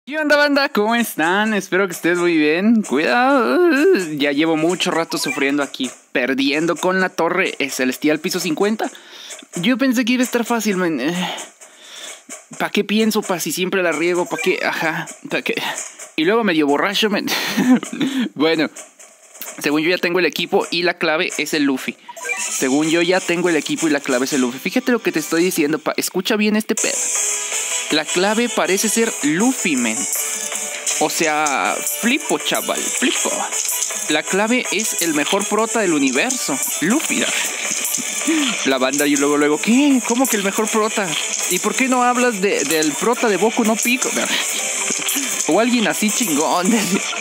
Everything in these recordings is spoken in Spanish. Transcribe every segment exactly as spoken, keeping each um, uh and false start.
¿Qué onda, banda? ¿Cómo están? Espero que estés muy bien. Cuidado. Ya llevo mucho rato sufriendo aquí, perdiendo con la torre celestial piso cincuenta. Yo pensé que iba a estar fácil, man. ¿Para qué pienso? ¿Para si siempre la riego? ¿Para qué? Ajá. ¿Para qué? Y luego medio borracho, man. Bueno, según yo ya tengo el equipo y la clave es el Luffy. Según yo ya tengo el equipo y la clave es el Luffy. Fíjate lo que te estoy diciendo, pa. Escucha bien este pedo. La clave parece ser Luffy, men. O sea, flipo, chaval, flipo. La clave es el mejor prota del universo, Luffy. La banda y luego, luego, ¿qué? ¿Cómo que el mejor prota? ¿Y por qué no hablas de, del prota de Boku no Pico? O alguien así chingón.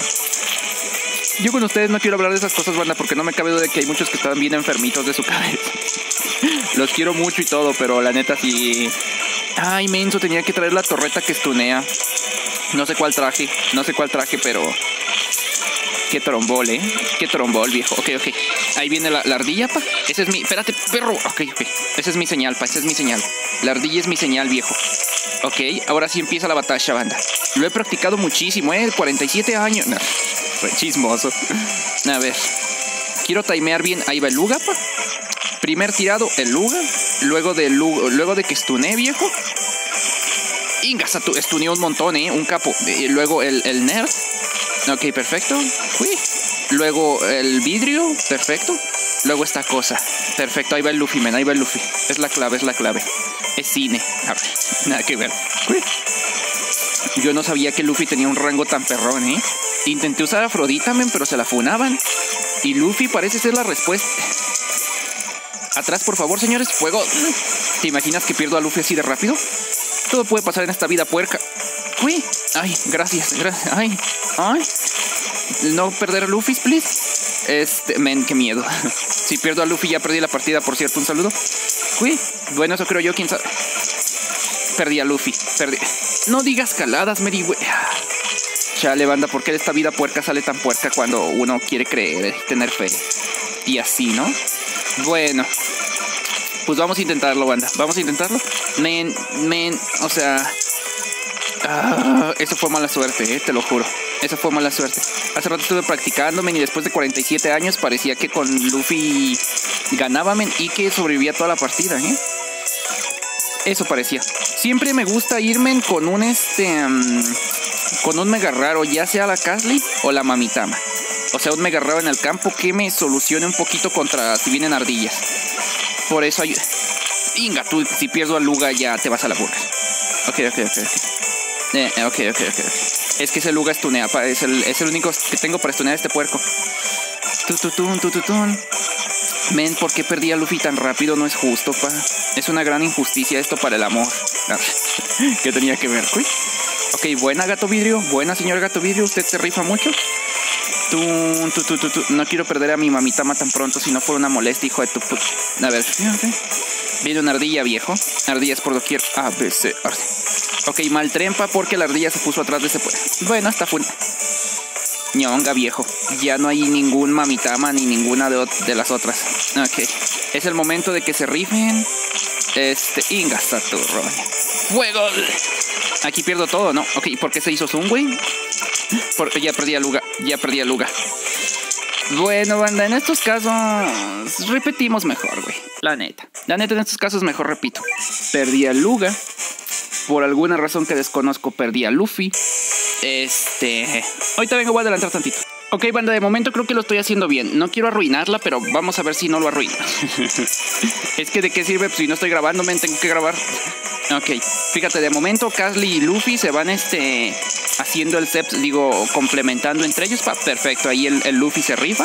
Yo con ustedes no quiero hablar de esas cosas, banda, porque no me cabe duda de que hay muchos que están bien enfermitos de su cabeza. Los quiero mucho y todo, pero la neta sí... Ay, menso, tenía que traer la torreta que estunea. No sé cuál traje, no sé cuál traje, pero... Qué trombol, ¿eh? Qué trombol, viejo. Ok, ok. Ahí viene la, la ardilla, pa. Ese es mi... Espérate, perro. Ok, ok. Esa es mi señal, pa. Esa es mi señal. La ardilla es mi señal, viejo. Ok, ahora sí empieza la batalla, banda. Lo he practicado muchísimo, ¿eh? cuarenta y siete años. No, fue chismoso. A ver. Quiero timear bien. Ahí va el Luga, pa. Primer tirado, el Luga. Luego de, Luga, luego de que stuné, viejo. Ingas, stuneó un montón, ¿eh? Un capo. Y luego el, el Nerd. Ok, perfecto. Uy. Luego el vidrio. Perfecto. Luego esta cosa. Perfecto. Ahí va el Luffy, man. Ahí va el Luffy. Es la clave, es la clave. Es cine. A ver, nada que ver. Uy. Yo no sabía que Luffy tenía un rango tan perrón, ¿eh? Intenté usar a Afrodita, man, pero se la funaban. Y Luffy parece ser la respuesta. Atrás, por favor, señores. Fuego. ¿Te imaginas que pierdo a Luffy así de rápido? Todo puede pasar en esta vida puerca. Uy. Ay, gracias. gracias. Ay. Ay. No perder a Luffy, please. Este, men, qué miedo. Si pierdo a Luffy ya perdí la partida, por cierto. Un saludo. Uy. Bueno, eso creo yo, quién sabe. Perdí a Luffy. Perdí. No digas caladas, Mary. Chale, banda, ¿por qué esta vida puerca sale tan puerca cuando uno quiere creer, tener fe? Y así, ¿no? Bueno, pues vamos a intentarlo, banda. Vamos a intentarlo. Men, men, o sea... Ah, eso fue mala suerte, eh, te lo juro. Eso fue mala suerte. Hace rato estuve practicando, men, y después de cuarenta y siete años parecía que con Luffy ganaba, men, y que sobrevivía toda la partida, ¿eh? Eso parecía. Siempre me gusta irme con un este... Um, con un mega raro, ya sea la Casly o la Mamitama. O sea, un mega raro en el campo que me solucione un poquito contra si vienen ardillas. Por eso hay... Inga, tú, si pierdo a Luga ya te vas a la burga. Ok, ok, ok, ok. Eh, ok, ok, ok. Es que ese Luga estunea, pa. Es el, es el único que tengo para estunear a este puerco. Tututun, tututun. Men, ¿por qué perdí a Luffy tan rápido? No es justo, pa. Es una gran injusticia esto para el amor. ¿Qué tenía que ver? Uy. Ok, buena, gato vidrio. Buena, señor gato vidrio. Usted se rifa mucho. Tú, tú, tú, tú, tú. No quiero perder a mi Mamitama tan pronto, si no fuera una molestia, hijo de tu put... A ver, okay. Viene una ardilla, viejo. Ardillas por doquier. A, B, C, R. Ok, mal trempa porque la ardilla se puso atrás de ese... Bueno, hasta fue... Ñonga, viejo. Ya no hay ningún Mamitama ni ninguna de, de las otras. Ok. Es el momento de que se rifen. Este... Inga, Saturno. ¡Fuego! Aquí pierdo todo, ¿no? Ok, ¿por qué se hizo zoom, güey? Porque ya perdí a Luga. Ya perdí a Luga. Bueno, banda, en estos casos repetimos mejor, güey. La neta. La neta, en estos casos mejor repito. Perdí a Luga. Por alguna razón que desconozco, perdí a Luffy. Este... Ahorita vengo, voy a adelantar tantito. Ok, banda, de momento creo que lo estoy haciendo bien. No quiero arruinarla, pero vamos a ver si no lo arruino. Es que de qué sirve, pues, si no estoy grabando, men, tengo que grabar. Ok, fíjate, de momento Casly y Luffy se van este haciendo el ceps, digo, complementando entre ellos, pa, perfecto, ahí el, el Luffy se rifa.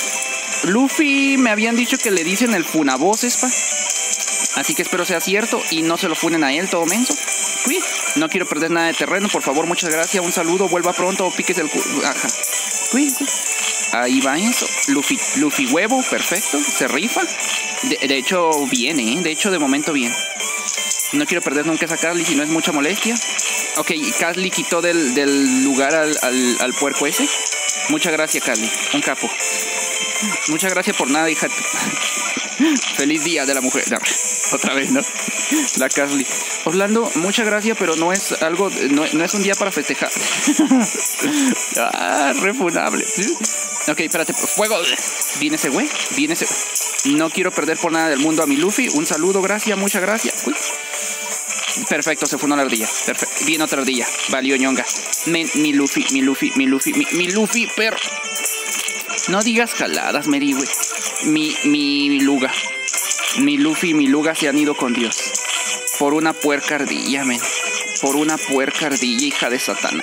Luffy me habían dicho que le dicen el funavoces, pa. Así que espero sea cierto y no se lo funen a él, todo menso. Uy, no quiero perder nada de terreno, por favor, muchas gracias, un saludo, vuelva pronto, piques el cu... Ajá. Uy, uy. Ahí va eso. Luffy, Luffy huevo, perfecto, se rifa. De, de hecho, viene, ¿eh? De hecho, de momento bien. No quiero perder nunca esa Casly si no es mucha molestia. Ok, Casly quitó del, del lugar al, al, al puerco ese. Muchas gracias, Casly. Un capo. Muchas gracias por nada, hija. Feliz día de la mujer. Otra vez, ¿no? La Carly. Orlando, mucha gracia, pero no es algo, no, no es un día para festejar. Ah, refunable. Ok, espérate, fuego. Viene ese güey, viene ese. No quiero perder por nada del mundo a mi Luffy. Un saludo, gracias, muchas gracias. Uy. Perfecto, se funó la ardilla. Perfecto. Viene otra ardilla. Valió ñonga. Men, mi Luffy, mi Luffy, mi Luffy, mi, mi Luffy, perro. No digas jaladas, Mary, güey. Mi, mi Luga. Mi Luffy y mi Luga se han ido con Dios. Por una puerca ardilla, men. Por una puerca ardilla, hija de Satanás.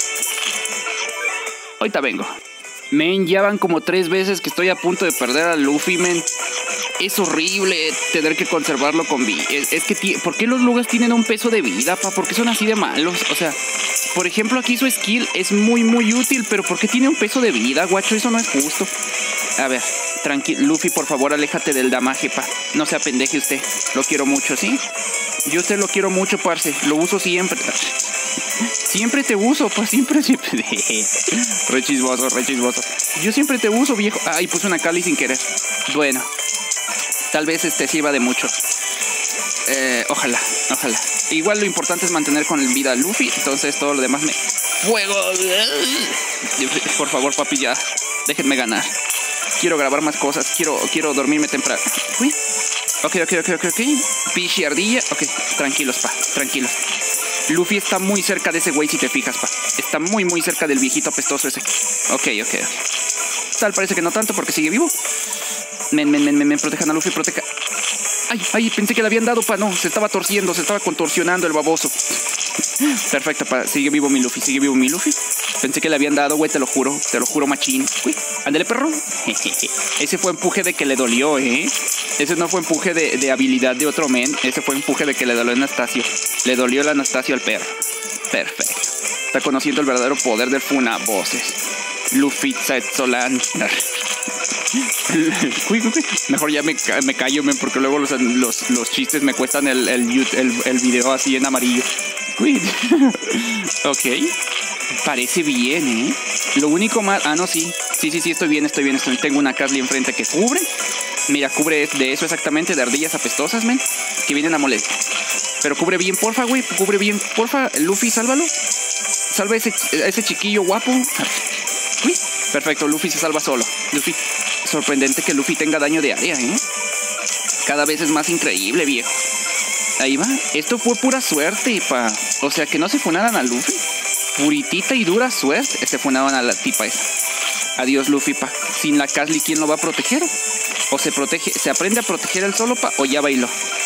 Ahorita vengo. Men, ya van como tres veces que estoy a punto de perder a Luffy, men. Es horrible tener que conservarlo con vida. Es, es que, ¿por qué los Lugas tienen un peso de vida, pa? ¿Por qué son así de malos? O sea, por ejemplo, aquí su skill es muy, muy útil, pero ¿por qué tiene un peso de vida, guacho? Eso no es justo. A ver, tranquilo, Luffy, por favor, aléjate del damaje, pa. No se apendeje usted. Lo quiero mucho, ¿sí? Yo a usted lo quiero mucho, parce. Lo uso siempre. Siempre te uso, pa. Siempre, siempre. Re chismoso, re chismoso. Yo siempre te uso, viejo. Ay, puse una Cali sin querer. Bueno. Tal vez este sirva de mucho. Eh, ojalá, ojalá. Igual lo importante es mantener con vida a Luffy. Entonces todo lo demás me... ¡Fuego! Por favor, papi, ya. Déjenme ganar. Quiero grabar más cosas. Quiero, quiero dormirme temprano. Uy. Ok, ok, ok, ok, ok. Pichi ardilla. Ok, tranquilos, pa. Tranquilos. Luffy está muy cerca de ese güey, si te fijas, pa. Está muy, muy cerca del viejito apestoso ese. Ok, ok, ok. Tal parece que no tanto porque sigue vivo. Men, men, men, men, men, protejan a Luffy, proteja. Ay, ay, pensé que le habían dado, pa, no, se estaba torciendo, se estaba contorsionando el baboso. Perfecto, pa, sigue vivo mi Luffy, sigue vivo mi Luffy. Pensé que le habían dado, güey, te lo juro, te lo juro, machín. Uy, ándale, perro. Ese fue empuje de que le dolió, eh. Ese no fue empuje de, de habilidad de otro men, ese fue empuje de que le dolió a Anastasio. Le dolió el Anastasio al perro. Perfecto. Está conociendo el verdadero poder del Funaboses. Luffy Zetzolan. Mejor ya me, me callo, men, porque luego los, los, los chistes me cuestan el, el, el, el video así en amarillo. Ok. Parece bien, ¿eh? Lo único más... Ah, no, sí. Sí, sí, sí, estoy bien, estoy bien. Estoy... Tengo una Carly enfrente que cubre. Mira, cubre de eso exactamente, de ardillas apestosas, men, que vienen a molestar. Pero cubre bien, porfa, güey. Cubre bien, porfa. Luffy, sálvalo. Salva a ese, a ese chiquillo guapo. Uy, perfecto, Luffy se salva solo. Luffy... Sorprendente que Luffy tenga daño de área, ¿eh? Cada vez es más increíble, viejo. Ahí va. Esto fue pura suerte, pa. O sea, que no se funaran a Luffy. Puritita y dura suerte. Se funaban a la tipa esa. Adiós, Luffy, pa. Sin la Carly, ¿quién lo va a proteger? O se protege, se aprende a proteger él solo, pa. O ya bailó.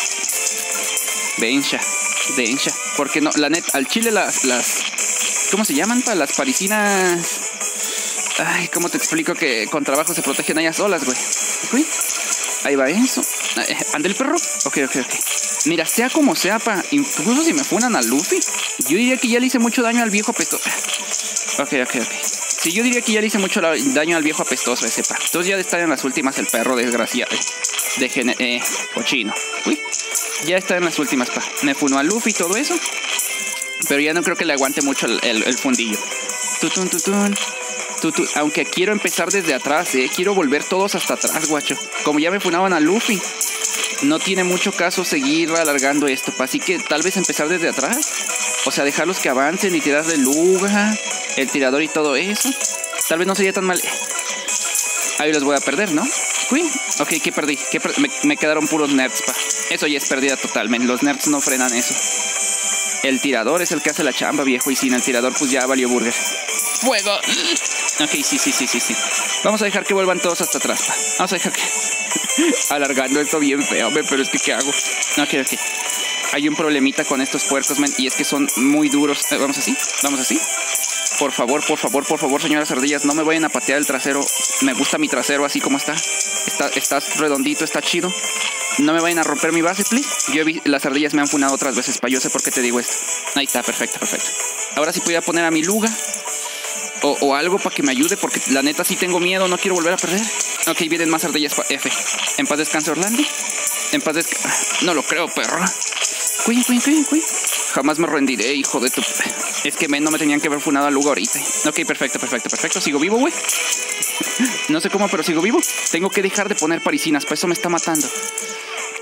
Dencha. Dencha. Porque no, la neta, al chile las, las... ¿Cómo se llaman, pa? Las parisinas... Ay, ¿cómo te explico que con trabajo se protegen ellas solas, güey? Uy, ahí va eso. Eh, ¿Anda el perro? Ok, ok, ok. Mira, sea como sea, pa, incluso si me funan a Luffy, yo diría que ya le hice mucho daño al viejo apestoso. Ok, ok, ok. Sí, yo diría que ya le hice mucho daño al viejo apestoso ese, pa. Entonces ya de estar en las últimas el perro desgraciado. De gene... Eh, cochino. Uy, ya está en las últimas, pa. Me funó a Luffy y todo eso. Pero ya no creo que le aguante mucho el, el, el fundillo. Tutun, tutun. Tú, tú, aunque quiero empezar desde atrás, eh, quiero volver todos hasta atrás, guacho. Como ya me funaban a Luffy, no tiene mucho caso seguir alargando esto, pa. Así que tal vez empezar desde atrás. O sea, dejarlos que avancen y tirar de Luga, el tirador y todo eso. Tal vez no sería tan mal. Ahí los voy a perder, ¿no? Uy, ok, ¿qué perdí? ¿Qué per me, me quedaron puros nerds, pa. Eso ya es pérdida totalmente. Los nerds no frenan eso. El tirador es el que hace la chamba, viejo. Y sin el tirador, pues ya valió burger. ¡Fuego! Ok, sí, sí, sí, sí, sí. Vamos a dejar que vuelvan todos hasta atrás, pa. Vamos a dejar que... Alargando esto bien feo, hombre, pero es que ¿qué hago? Ok, ok. Hay un problemita con estos puercos, men, y es que son muy duros. Eh, vamos así, vamos así. Por favor, por favor, por favor, señoras ardillas, no me vayan a patear el trasero. Me gusta mi trasero así como está. Está, está redondito, está chido. No me vayan a romper mi base, please. Yo he visto, las ardillas me han funado otras veces, pa. Yo sé por qué te digo esto. Ahí está, perfecto, perfecto. Ahora sí voy a poner a mi Luga. O, o algo para que me ayude, porque la neta sí tengo miedo, no quiero volver a perder. Ok, vienen más ardillas, pa. F. En paz descanse, Orlando. En paz descanse. No lo creo, perro. Cuy, cuy, cuy, cuy. Jamás me rendiré, hijo de tu... Es que men, no me tenían que haber funado al lugar ahorita. Ok, perfecto, perfecto, perfecto. Sigo vivo, güey. No sé cómo, pero sigo vivo. Tengo que dejar de poner parisinas, pues eso me está matando.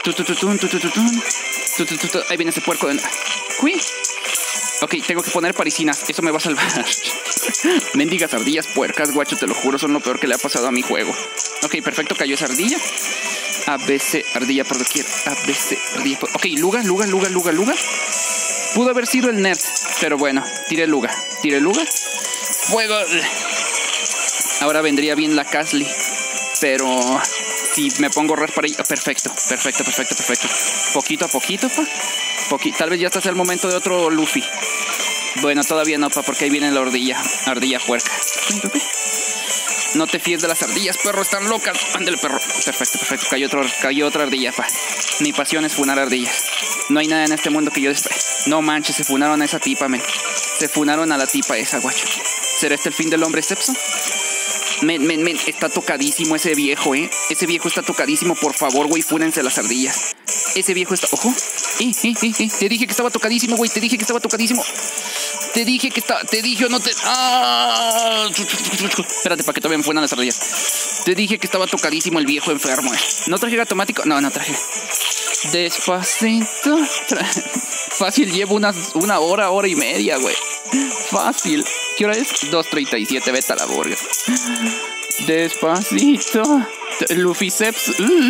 Tu, tu, tu, tun, tu, tu, tu, tun. Tu, tu, tu, tu. Ahí viene ese puerco. De... Uy. Ok, tengo que poner parisinas. Eso me va a salvar. Mendigas ardillas puercas, guacho, te lo juro, son lo peor que le ha pasado a mi juego. Ok, perfecto, cayó esa ardilla. A B C, ardilla por doquier. A B C, ardilla por... Ok, Luga, Luga, Luga, Luga, Luga. Pudo haber sido el nerd, pero bueno, tiré Luga. Tiré Luga. Fuego. Ahora vendría bien la Casly. Pero si me pongo red para ahí. Oh, perfecto, perfecto, perfecto, perfecto. Poquito a poquito, pa. Poqui... Tal vez ya está el momento de otro Luffy. Bueno, todavía no, pa, porque ahí viene la ardilla. Ardilla puerca. No te fíes de las ardillas, perro, están locas. Ándale, perro. Perfecto, perfecto. Cayó, otro, cayó otra ardilla, pa. Mi pasión es funar ardillas. No hay nada en este mundo que yo despe... No manches, se funaron a esa tipa, men. Se funaron a la tipa esa, guacho. ¿Será este el fin del hombre excepso? Men, men, men, está tocadísimo ese viejo, eh. Ese viejo está tocadísimo, por favor, güey, fúnense las ardillas. Ese viejo está... Ojo. Eh, eh, eh, eh. Te dije que estaba tocadísimo, güey. Te dije que estaba tocadísimo. Te dije que estaba... Te dije o no te... ¡Ah! Espérate, para que todavía me fueran las ardillas. Te dije que estaba tocadísimo el viejo enfermo, eh. ¿No traje automático? No, no traje. Despacito. Tra... Fácil, llevo una, una hora, hora y media, güey. Fácil. ¿Qué hora es? dos treinta y siete, vete a la borga. Despacito. Luffy Ceps.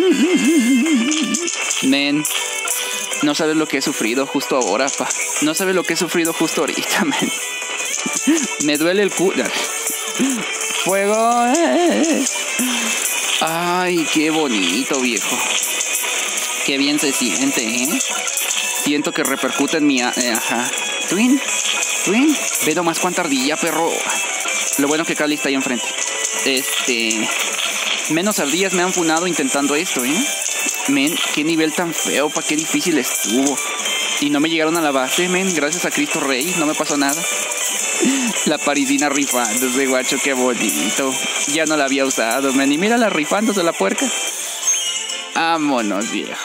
Men. No sabes lo que he sufrido justo ahora, pa. No sabes lo que he sufrido justo ahorita, men. Me duele el culo. Fuego. Eh. Ay, qué bonito, viejo. Qué bien se siente, ¿eh? Siento que repercute en mi... Eh, ajá. Twin. Twin. Ve nomás cuánta ardilla, perro. Lo bueno que Cali está ahí enfrente. Este... Menos ardillas me han funado intentando esto, ¿eh? Men, qué nivel tan feo, pa, qué difícil estuvo. Y no me llegaron a la base, men. Gracias a Cristo Rey, no me pasó nada. La parisina rifándose, guacho, qué bonito. Ya no la había usado, men. Y mírala rifándose la puerca. Vámonos, viejo.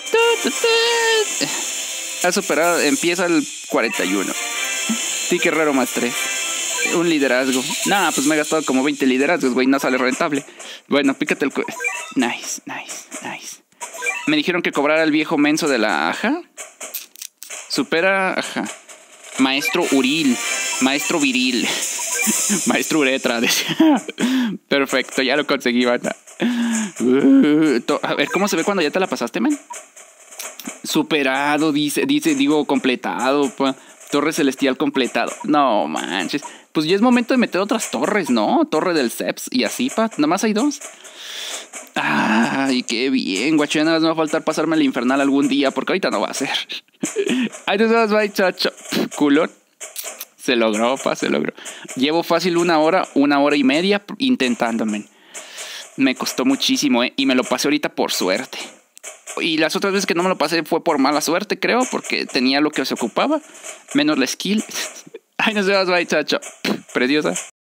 Ha superado, empieza el cuarenta y uno. Sí, qué raro, más tres. Un liderazgo. Nah, pues me he gastado como veinte liderazgos, güey. No sale rentable. Bueno, pícate el... Nice, nice, nice. Me dijeron que cobrara el viejo menso de la aja. Supera, ajá. Maestro Uril. Maestro Viril. Maestro Uretra, decía. Perfecto, ya lo conseguí, banda. Uh, a ver, ¿cómo se ve cuando ya te la pasaste, men? Superado, dice, dice, digo, completado, pa. Torre celestial completado. No manches. Pues ya es momento de meter otras torres, ¿no? Torre del Ceps y así, pa. Nada más hay dos. Ay, qué bien, guacho. Ya nada más me va a faltar pasarme el infernal algún día, porque ahorita no va a ser. Ay, nos vemos, bye, chacho. Culón. Se logró, pa, se logró. Llevo fácil una hora, una hora y media intentándome. Me costó muchísimo, ¿eh? Y me lo pasé ahorita por suerte. Y las otras veces que no me lo pasé fue por mala suerte, creo, porque tenía lo que se ocupaba, menos la skill. Ay, nos vemos, bye, chacho. Preciosa.